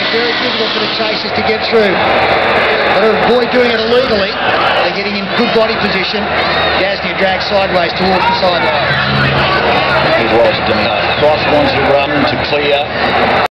very difficult for the chasers to get through. Got to avoid doing it illegally. They're getting in good body position. Gasnier drags sideways towards the sideline. He was. Price wants to run to clear.